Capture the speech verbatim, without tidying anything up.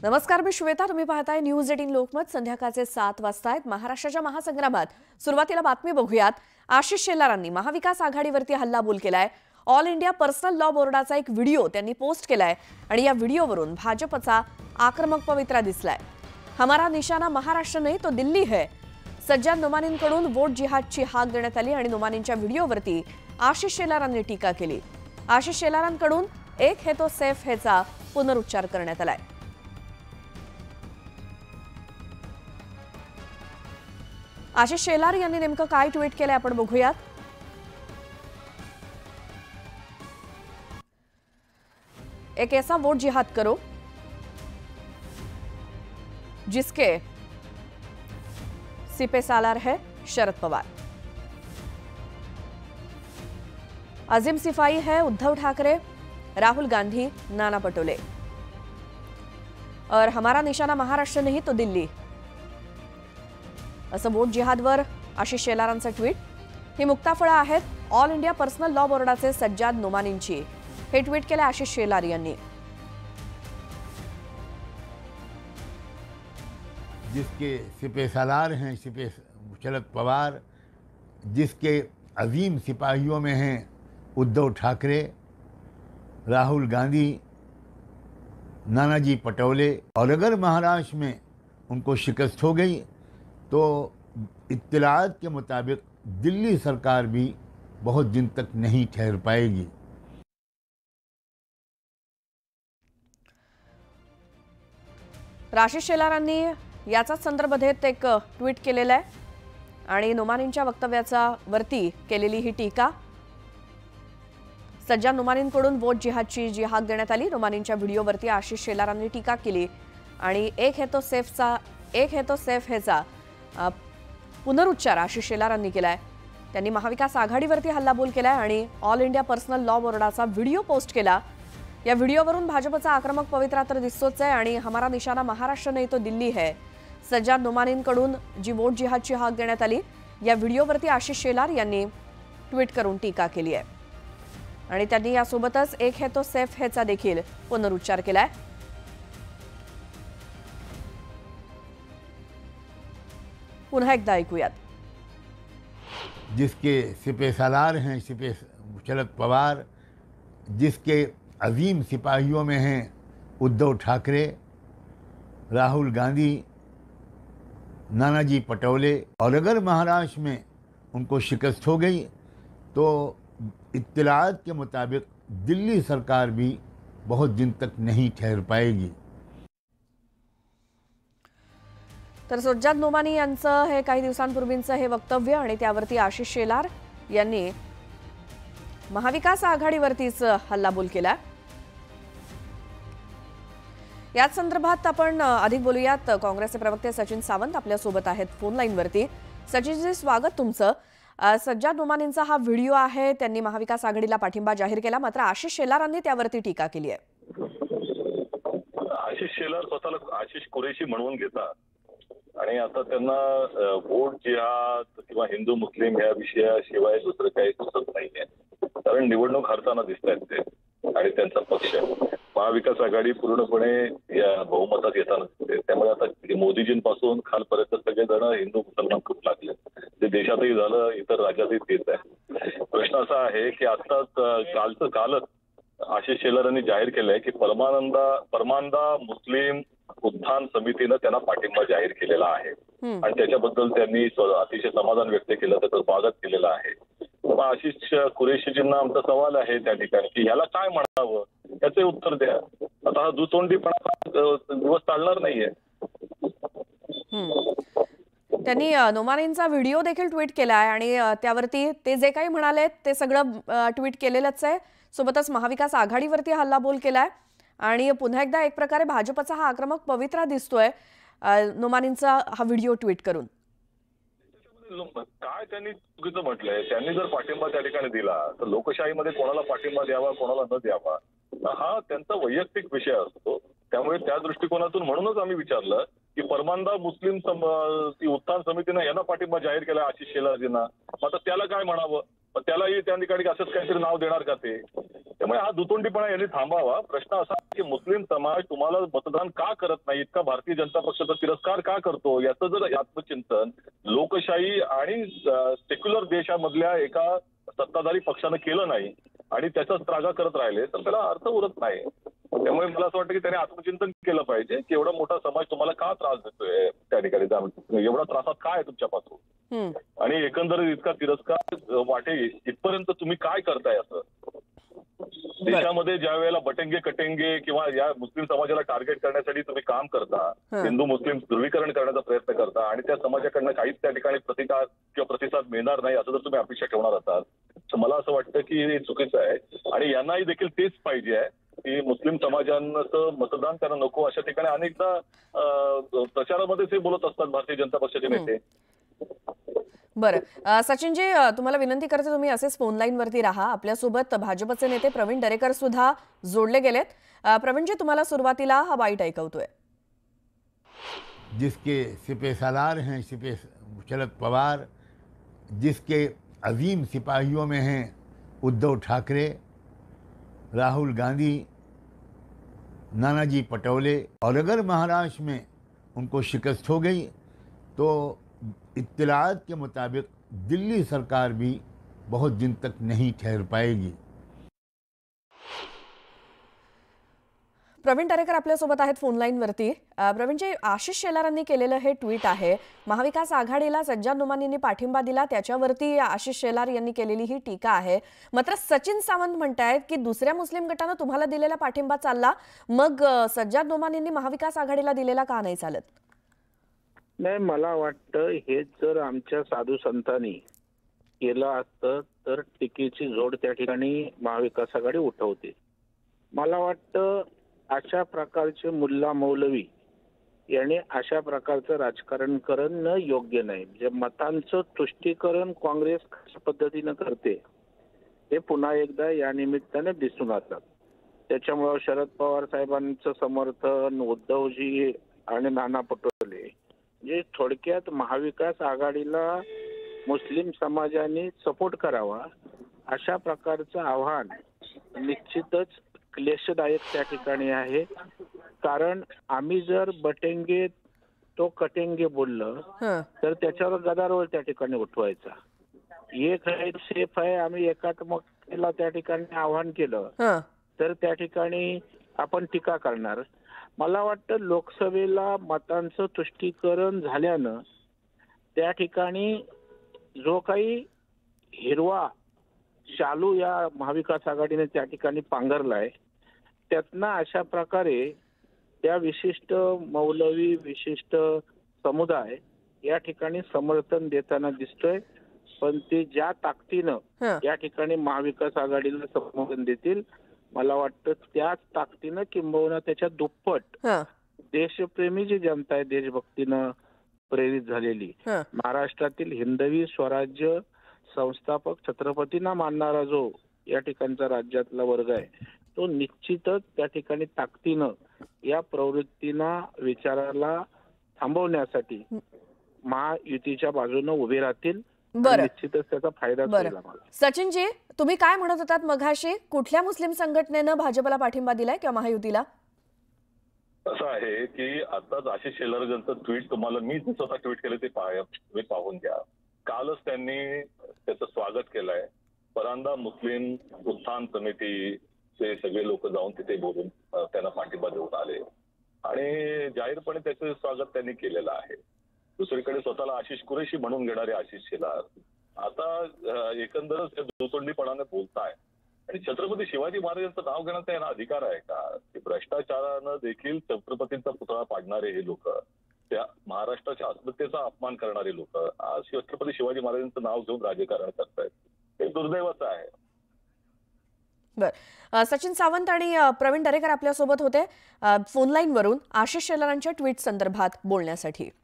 नमस्कार, मी श्वेता. तुम्ही पाहताय न्यूज एटीन लोकमत. संध्याकाळचे सात वाजता आहेत. महाराष्ट्राच्या महासंग्रामात सुरुवातीला बातमी बघूयात. आशिष शेलारांनी महाविकास आघाडीवरती हल्लाबोल केलाय. ऑल इंडिया पर्सनल लॉ बोर्डाचा एक व्हिडिओ त्यांनी पोस्ट केलाय आणि या व्हिडिओवरून भाजपचा आक्रमक पवित्रा दिसलाय. हमारा निशाना महाराष्ट्र नाही तो दिल्ली है. सज्जाद नुमानींकडून वोट जिहादची हाक देण्यात आली आणि नुमानींच्या व्हिडिओवरती आशिष शेलारांनी टीका केली. आशिष शेलारांकडून एक है तो सेफ हेचा पुनरुच्चार करण्यात आलाय. आशिष शेलार यांनी नेमकं काय ट्विट केलंय आपण बघूयात. एक ऐसा वोट जिहाद करो जिसके सिपे सालार है शरद पवार, अजीम सिपाही है उद्धव ठाकरे, राहुल गांधी, नाना पटोले, और हमारा निशाना महाराष्ट्र नहीं तो दिल्ली. असं वोट जिहादवर आशिष शेलारांचं ट्विट. ही मुक्ताफळं आहेत ऑल इंडिया पर्सनल लॉ बोर्डाचे सज्जाद नुमानींची. हे ट्विट केले आशिष शेलार यांनी. जिसके सिपे सालार हैं सिपे शरद पवार, जिसके अजीम सिपाहियों में हैं उद्धव ठाकरे, राहुल गांधी, नानाजी पटोले, और अगर महाराष्ट्र में उनको शिकस्त हो गई तो इत्तलात के मुताबिक दिल्ली सरकार भी बहुत दिन तक नहीं ठहर पाएगी. आशिष शेलारांनी याचाच संदर्भ देत एक ट्विट केलेलं आहे आणि नुमानींच्या वक्तव्याचा वरती केलेली ही टीका. सज्जाद नुमानींकडून वोट जिहादची जी हाक देण्यात आली. नुमानींच्या व्हिडिओवरती आशिष शेलारांनी टीका केली आणि एक है तो सेफचा एक है तो सेफ हेचा पुनरुच्चार आशिष शेलारांनी केलाय. त्यांनी महाविकास आघाडीवरती हल्लाबोल केलाय आणि ऑल इंडिया पर्सनल लॉ बोर्डाचा व्हिडिओ पोस्ट केला. या व्हिडिओवरून भाजपचा आक्रमक पवित्रा तर दिसतोच आहे आणि हमारा निशाना महाराष्ट्र नाही तो दिल्ली है. सज्जाद नुमानींकडून जी वोट जिहादची हाक देण्यात आली या व्हिडिओवरती आशिष शेलार यांनी ट्विट करून टीका केली आहे आणि त्यांनी यासोबतच एक है तो सेफ हेचा देखील पुनरुच्चार केलाय. पुन्हा एकदा ऐकूयात. जिसके सिपे सालार हैं सिपे शरद पवार, जिसके अजीम सिपाहियों में हैं उद्धव ठाकरे, राहुल गांधी, नानाजी पटोले, और अगर महाराष्ट्र में उनको शिकस्त हो गई तो इत्तलात के मुताबिक दिल्ली सरकार भी बहुत दिन तक नहीं ठहर पाएगी. तर सज्जाद नुमानी यांचं हे काही दिवसांपूर्वींचं हे वक्तव्य आणि त्यावरती आशिष शेलार यांनी महाविकास आघाडीवरतीच हल्लाबोल केला. याच संदर्भात आपण अधिक बोलूयात. काँग्रेसचे प्रवक्ते सचिन सावंत आपल्या सोबत आहेत फोन लाईनवरती. सचिनजी, स्वागत तुमचं. सज्जाद नुमानींचा हा व्हिडिओ आहे. त्यांनी महाविकास आघाडीला पाठिंबा जाहीर केला, मात्र आशिष शेलारांनी त्यावरती टीका केली आहे. आशिष शेलार स्वतःला आशिष कुरेशी म्हणून घेतात आणि आता त्यांना वोट जिहाद किंवा हिंदू मुस्लिम या विषयाशिवाय दुसरं काही सुचत नाहीये. कारण निवडणूक हारताना दिसत आहेत ते आणि त्यांचा पक्ष महाविकास आघाडी पूर्णपणे या बहुमतात येताना दिसते. त्यामुळे आता मोदीजींपासून खालपर्यंत सगळेजण हिंदू मुसलमान खूप लागले. ते देशातही झालं, इतर राज्यातही तेच आहे. प्रश्न असा आहे की आत्ताच कालचं कालच आशिष शेलारांनी जाहीर केलंय की परमानंदा परमानदा मुस्लिम उत्थान समितीनं त्यांना पाठिंबा जाहीर केलेला आहे आणि त्याच्याबद्दल त्यांनी अतिशय समाधान व्यक्त केलं, त्याचं स्वागत केलेलं आहे. आशिष कुरेशीजींना आमचा सवाल आहे त्या ठिकाणी की ह्याला काय म्हणावं, त्याचे उत्तर द्या. आता हा दुतोंडीपणा दिवस चालणार नाहीये. त्यांनी नुमानींचा व्हिडिओ देखील ट्विट केला आहे आणि त्यावरती ते जे काही म्हणाले ते सगळं ट्विट केलेलंच आहे. सोबतच महाविकास आघाडीवरती हल्लाबोल केलाय आणि पुन्हा एकदा एक प्रकारे भाजपचा हा आक्रमक पवित्रा दिसतोय नुमानींचा हा व्हिडिओ ट्विट करून. काय त्यांनी चुकीचं म्हटलंय? त्यांनी जर पाठिंबा त्या ठिकाणी दिला तर लोकशाहीमध्ये कोणाला पाठिंबा द्यावा कोणाला न द्यावा हा त्यांचा वैयक्तिक विषय असतो. त्यामुळे त्या दृष्टिकोनातून म्हणूनच आम्ही विचारलं की परमानदा मुस्लिम उत्थान समितीनं यांना पाठिंबा जाहीर केला आशिष शेलारजींना, आता त्याला काय म्हणावं? त्यालाही त्या ठिकाणी असंच काहीतरी नाव देणार का ते? त्यामुळे हा दुतोंडीपणा यांनी थांबावा. प्रश्न असा की मुस्लिम समाज तुम्हाला मतदान का करत नाही, इतका भारतीय जनता पक्षाचा तिरस्कार का करतो, याचं जर आत्मचिंतन लोकशाही आणि सेक्युलर देशामधल्या एका सत्ताधारी पक्षानं केलं नाही आणि त्याचा त्रागा करत राहिले तर त्याला अर्थ उरत नाही. त्यामुळे मला असं वाटतं की त्याने आत्मचिंतन केलं पाहिजे की एवढा मोठा समाज तुम्हाला का त्रास देतोय, त्या ठिकाणी एवढा त्रासात काय आहे तुमच्यापासून, आणि एकंदरीत इतका तिरस्कार वाटे इथपर्यंत तुम्ही काय करताय. असं देशामध्ये ज्या वेळेला बटेंगे कटेंगे किंवा या मुस्लिम समाजाला टार्गेट करण्यासाठी तुम्ही काम करता, हिंदू मुस्लिम ध्रुवीकरण करण्याचा प्रयत्न करता आणि त्या समाजाकडनं काहीच त्या ठिकाणी प्रतिकार किंवा प्रतिसाद मिळणार नाही असं जर तुम्ही अपेक्षा ठेवणार असाल तर मला असं वाटतं की हे चुकीचं आहे. आणि यांनाही देखील तेच पाहिजे आहे की मुस्लिम समाजांचं मतदान त्यांना नको. अशा ठिकाणी अनेकदा प्रचारामध्येच हे बोलत असतात भारतीय जनता पक्षाचे नेते. बरं सचिनजी, तुम्हाला विनंती करते तुम्ही असेच फोन लाईन वरती राहा. आपल्यासोबत भाजपचे नेते प्रवीण दरेकर सुद्धा जोडले गेलेत. प्रवीणजी, तुम्हाला सुरुवातीला हा बाईट ऐकवतोय. जिसके सिपह सालार हैं सिपह शरद पवार, जिसके अजीम सिपाहियों में हैं उद्धव ठाकरे, राहुल गांधी, नानाजी पटोले, और अगर महाराष्ट्र में उनको शिकस्त हो गई तो इत्तलात के मुताबिक दिल्ली सरकार भी बहुत दिन तक नहीं ठहर पाएगी. प्रवीण दरेकर आपल्यासोबत आहेत फोन लाईन वरती. प्रवीणजी, आशिष शेलारांनी केलेलं हे ट्विट आहे. महाविकास आघाडीला सज्जाद नोमानींनी पाठिंबा दिला त्याच्यावरती आशिष शेलार यांनी केलेली ही टीका आहे. मात्र सचिन सावंत म्हणतायत की दुसऱ्या मुस्लिम गटानं तुम्हाला दिलेला पाठिंबा चालला, मग सज्जाद नोमानींनी महाविकास आघाडीला दिलेला का नाही चालत? नाही, मला वाटतं हे जर आमच्या साधू संतांनी केलं असतं तर टीकेची जोड त्या ठिकाणी महाविकास आघाडी उठवते. मला वाटतं अशा प्रकारचे मुल्ला मौलवी याने अशा प्रकारचं राजकारण करणं योग्य नाही. जे मतांचं तुष्टीकरण काँग्रेस कशा पद्धतीनं करते हे पुन्हा एकदा या निमित्ताने दिसून आलं. त्याच्यामुळे शरद पवार साहेबांचं समर्थन, उद्धवजी आणि नाना पटोले, जे थोडक्यात महाविकास आघाडीला मुस्लिम समाजाने सपोर्ट करावा अशा प्रकारचं आव्हान निश्चितच क्लेशदायक त्या ठिकाणी आहे. कारण आम्ही जर बटेंगे तो कटेंगे बोललं तर त्याच्यावर गदारोळ त्या ठिकाणी उठवायचा. एक आहे सेफ आहे, आम्ही एकात्मकतेला त्या ठिकाणी आव्हान केलं तर त्या ठिकाणी आपण टीका करणार. मला वाटतं लोकसभेला मतांचं तुष्टीकरण झाल्यानं त्या ठिकाणी जो काही हिरवा शालू या महाविकास आघाडीने त्या ठिकाणी पांघरलाय त्यातनं अशा प्रकारे त्या विशिष्ट मौलवी विशिष्ट समुदाय या ठिकाणी समर्थन देताना दिसतोय. पण ते ज्या ताकदीनं या ठिकाणी महाविकास आघाडीला समर्थन देतील मला वाटतं त्याच ताकदीनं किंबहुना त्याच्या दुप्पट देशप्रेमी जी जनता आहे देशभक्तीनं प्रेरित झालेली, महाराष्ट्रातील हिंदवी स्वराज्य संस्थापक छत्रपतींना मानणारा जो या ठिकाणचा राज्यातला वर्ग आहे तो निश्चितच त्या ठिकाणी ताकदीनं या प्रवृत्तीना विचाराला थांबवण्यासाठी महायुतीच्या बाजूने उभे राहतील. निश्चितच त्याचा फायदा होईल आम्हाला. सचिनजी, तुम्ही काय म्हणत होतात मघाशी? कुठल्या मुस्लिम संघटनेनं भाजपला पाठिंबा दिलाय किंवा महायुतीला? असं आहे की आताच आशिष शेलार ट्विट तुम्हाला मी स्वतः ट्विट केलं ते तुम्ही पाहून घ्या. कालच त्यांनी त्याचं स्वागत केलंय. परांदा मुस्लिम उत्थान समितीचे सगळे लोक जाऊन तिथे बोलून त्यांना पाठिंबा देऊन आले आणि जाहीरपणे त्याचं स्वागत त्यांनी केलेलं आहे. दुसरीकडे स्वतःला आशिष कुरेशी म्हणून घेणारे आशिष शेलार आता एकंदरच दुतोंडीपणाने बोलताय. आणि छत्रपती शिवाजी महाराजांचं नाव घेण्याचा यांना अधिकार आहे का? की भ्रष्टाचारानं देखील छत्रपतींचा पुतळा पाडणारे हे लोक, त्या महाराष्ट्राच्या अस्मितेचा अपमान करणारे लोक आज छत्रपती शिवाजी महाराजांचं नाव घेऊन राजकारण करतायत. हे दुर्दैवाचं आहे. बर, सचिन सावंत आणि प्रवीण दरेकर आपल्यासोबत होते फोन लाईन वरून आशिष शेलारांच्या ट्विट संदर्भात बोलण्यासाठी.